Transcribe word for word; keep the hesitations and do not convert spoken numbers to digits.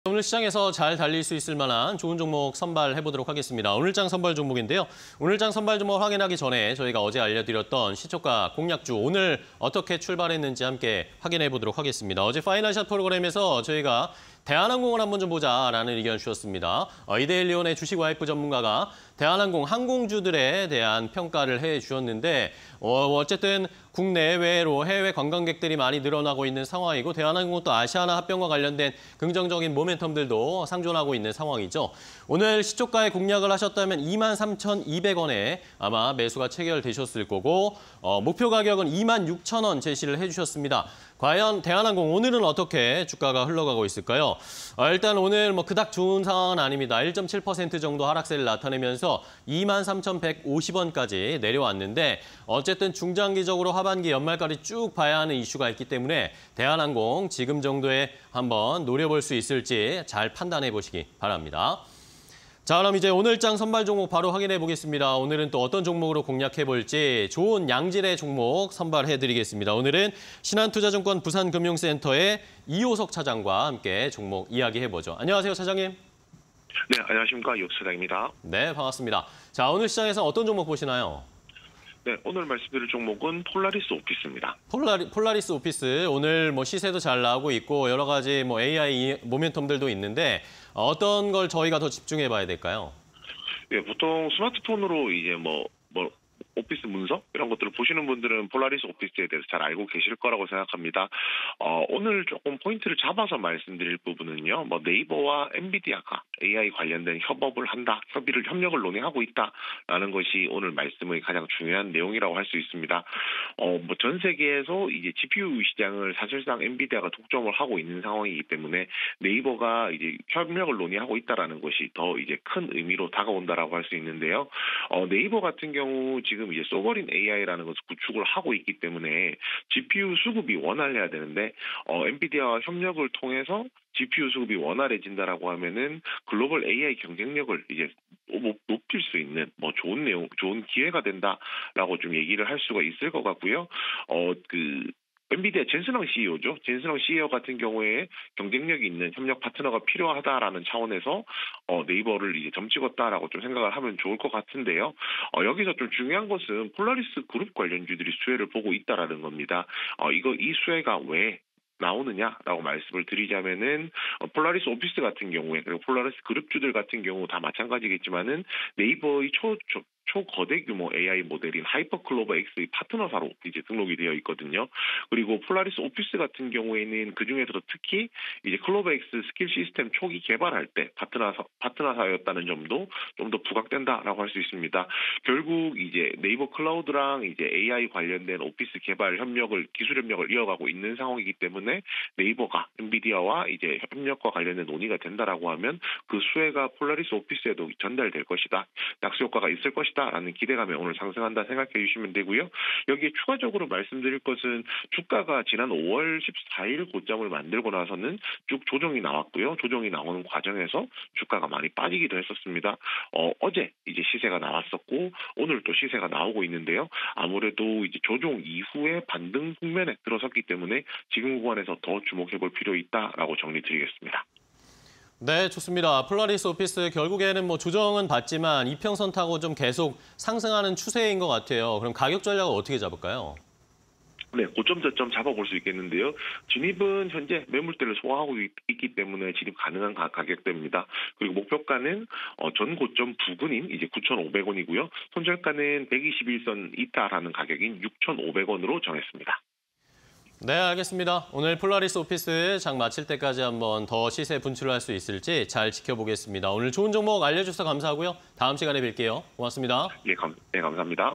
오늘 시장에서 잘 달릴 수 있을 만한 좋은 종목 선발해 보도록 하겠습니다. 오늘장 선발 종목인데요. 오늘장 선발 종목 확인하기 전에 저희가 어제 알려드렸던 시초가 공략주 오늘 어떻게 출발했는지 함께 확인해 보도록 하겠습니다. 어제 파이널샷 프로그램에서 저희가 대한항공을 한번 좀 보자라는 의견 주셨습니다. 어, 이데일리온의 주식 와이프 전문가가 대한항공 항공주들에 대한 평가를 해주셨는데 어, 어쨌든 국내외로 해외 관광객들이 많이 늘어나고 있는 상황이고 대한항공은 또 아시아나 합병과 관련된 긍정적인 모멘텀들도 상존하고 있는 상황이죠. 오늘 시초가에 공략을 하셨다면 이만 삼천이백 원에 아마 매수가 체결되셨을 거고 어, 목표 가격은 이만 육천 원 제시를 해주셨습니다. 과연 대한항공 오늘은 어떻게 주가가 흘러가고 있을까요? 어, 일단 오늘 뭐 그닥 좋은 상황은 아닙니다. 일 점 칠 퍼센트 정도 하락세를 나타내면서 이만 삼천백오십 원까지 내려왔는데 어쨌든 중장기적으로 하반기 연말까지 쭉 봐야 하는 이슈가 있기 때문에 대한항공 지금 정도에 한번 노려볼 수 있을지 잘 판단해 보시기 바랍니다. 자, 그럼 이제 오늘장 선발 종목 바로 확인해 보겠습니다. 오늘은 또 어떤 종목으로 공략해 볼지 좋은 양질의 종목 선발해 드리겠습니다. 오늘은 신한투자증권 부산금융센터의 이호석 차장과 함께 종목 이야기해 보죠. 안녕하세요, 차장님. 네, 안녕하십니까. 이호석 차장입니다. 네, 반갑습니다. 자, 오늘 시장에서 어떤 종목 보시나요? 네, 오늘 말씀드릴 종목은 폴라리스 오피스입니다. 폴라리, 폴라리스 오피스 오늘 뭐 시세도 잘 나오고 있고 여러 가지 뭐 에이아이 모멘텀들도 있는데 어떤 걸 저희가 더 집중해 봐야 될까요? 네, 보통 스마트폰으로 이제 뭐, 뭐, 오피스 문서 이런 것들을 보시는 분들은 폴라리스 오피스에 대해서 잘 알고 계실 거라고 생각합니다. 어, 오늘 조금 포인트를 잡아서 말씀드릴 부분은요. 뭐 네이버와 엔비디아가 에이아이 관련된 협업을 한다, 협의를 협력을 논의하고 있다라는 것이 오늘 말씀의 가장 중요한 내용이라고 할 수 있습니다. 어, 뭐 전 세계에서 이제 지피유 시장을 사실상 엔비디아가 독점을 하고 있는 상황이기 때문에 네이버가 이제 협력을 논의하고 있다라는 것이 더 이제 큰 의미로 다가온다라고 할 수 있는데요. 어, 네이버 같은 경우 지금 이제 소버린 에이아이라는 것을 구축을 하고 있기 때문에 지피유 수급이 원활해야 되는데 어, 엔비디아와 협력을 통해서 지피유 수급이 원활해진다라고 하면은 글로벌 에이아이 경쟁력을 이제 높일 수 있는 뭐 좋은 내용, 좋은 기회가 된다라고 좀 얘기를 할 수가 있을 것 같고요. 어, 그 엔비디아 젠슨왕 씨이오죠. 젠슨왕 씨이오 같은 경우에 경쟁력이 있는 협력 파트너가 필요하다라는 차원에서 어, 네이버를 이제 점찍었다라고 좀 생각을 하면 좋을 것 같은데요. 어, 여기서 좀 중요한 것은 폴라리스 그룹 관련주들이 수혜를 보고 있다라는 겁니다. 어, 이거 이 수혜가 왜 나오느냐라고 말씀을 드리자면은 어, 폴라리스 오피스 같은 경우에 그리고 폴라리스 그룹주들 같은 경우 다 마찬가지겠지만은 네이버의 초, 초 초거대 규모 에이아이 모델인 하이퍼클로버 X의 파트너사로 이제 등록이 되어 있거든요. 그리고 폴라리스 오피스 같은 경우에는 그 중에서도 특히 이제 클로버 X 스킬 시스템 초기 개발할 때 파트너사 파트너사였다는 점도 좀 더 부각된다라고 할 수 있습니다. 결국 이제 네이버 클라우드랑 이제 에이아이 관련된 오피스 개발 협력을 기술 협력을 이어가고 있는 상황이기 때문에 네이버가 엔비디아와 이제 협력과 관련된 논의가 된다라고 하면 그 수혜가 폴라리스 오피스에도 전달될 것이다. 약수 효과가 있을 것이다. 라는 기대감에 오늘 상승한다 생각해 주시면 되고요. 여기에 추가적으로 말씀드릴 것은 주가가 지난 오월 십사일 고점을 만들고 나서는 쭉 조정이 나왔고요. 조정이 나오는 과정에서 주가가 많이 빠지기도 했었습니다. 어, 어제 이제 시세가 나왔었고 오늘 또 시세가 나오고 있는데요. 아무래도 이제 조정 이후에 반등 국면에 들어섰기 때문에 지금 구간에서 더 주목해 볼 필요 있다라고 정리드리겠습니다. 네, 좋습니다. 폴라리스 오피스 결국에는 뭐 조정은 받지만 이평선 타고 좀 계속 상승하는 추세인 것 같아요. 그럼 가격 전략을 어떻게 잡을까요? 네, 고점 저점 잡아볼 수 있겠는데요. 진입은 현재 매물대를 소화하고 있, 기 때문에 진입 가능한 가, 가격대입니다. 그리고 목표가는 어, 전 고점 부근인 이제 구천오백 원이고요. 손절가는 백이십일 선 이타라는 가격인 육천오백 원으로 정했습니다. 네, 알겠습니다. 오늘 폴라리스 오피스 장 마칠 때까지 한번 더 시세 분출을 할 수 있을지 잘 지켜보겠습니다. 오늘 좋은 종목 알려주셔서 감사하고요. 다음 시간에 뵐게요. 고맙습니다. 예, 감, 네, 감사합니다.